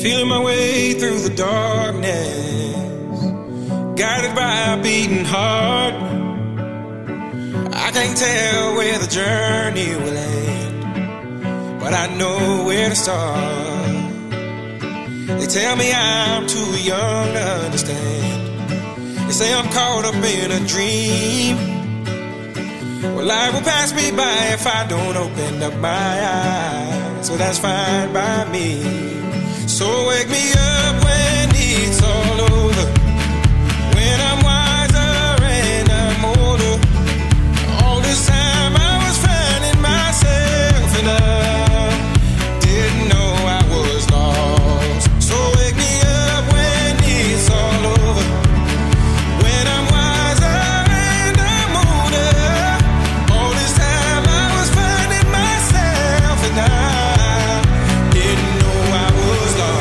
Feeling my way through the darkness, guided by a beating heart. I can't tell where the journey will end, but I know where to start. They tell me I'm too young to understand. They say I'm caught up in a dream. Well, life will pass me by if I don't open up my eyes, so that's fine by me. So wake me up when it's all over, when I'm wiser and I'm older. All this time I was finding myself and I didn't know I was lost. So wake me up when it's all over, when I'm wiser and I'm older. All this time I was finding myself and I didn't know I was lost.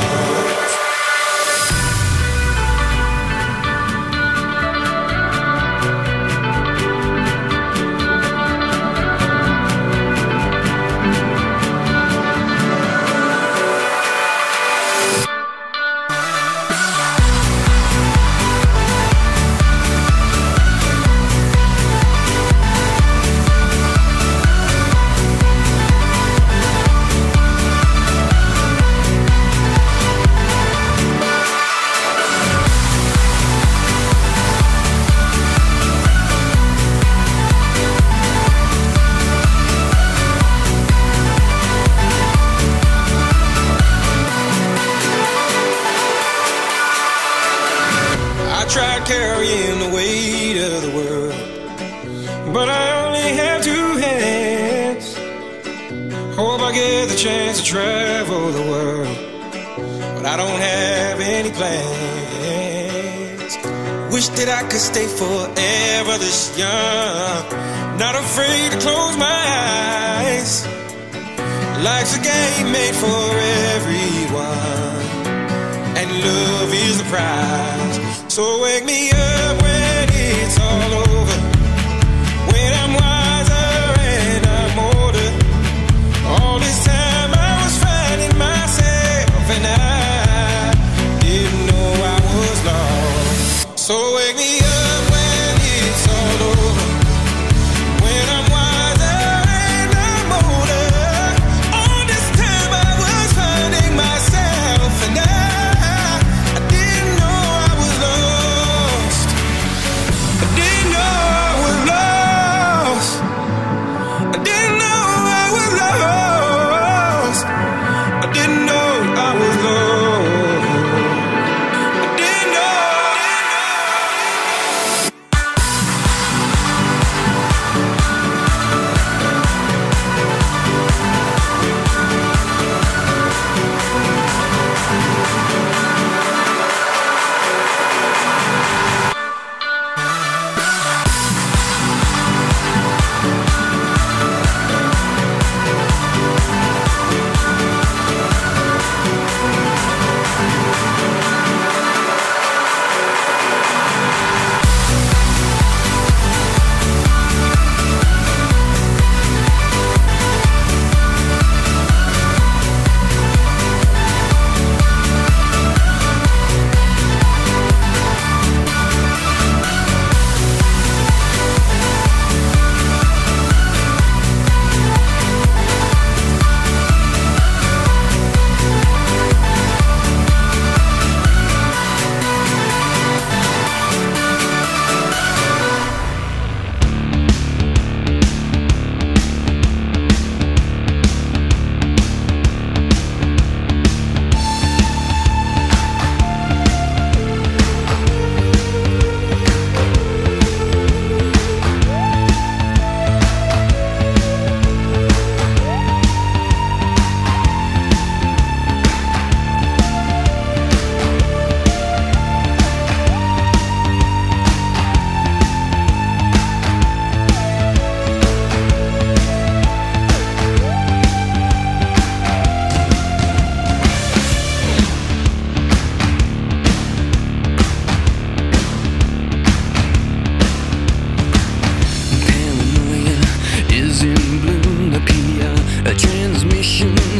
Tried carrying the weight of the world, but I only have two hands. Hope I get the chance to travel the world, but I don't have any plans. Wish that I could stay forever this young, not afraid to close my eyes. Life's a game made for everyone, and love is the prize. So wake me up when it's all over, when I'm wiser and I'm older. All this time I was finding myself and I didn't know I was lost. So wake me up when it's all over, when I'm wiser and I'm older. All this time I was finding myself and I didn't know I was lost. I didn't know I was lost. I didn't know I was lost. I didn't know I was lost. I didn't know. A transmission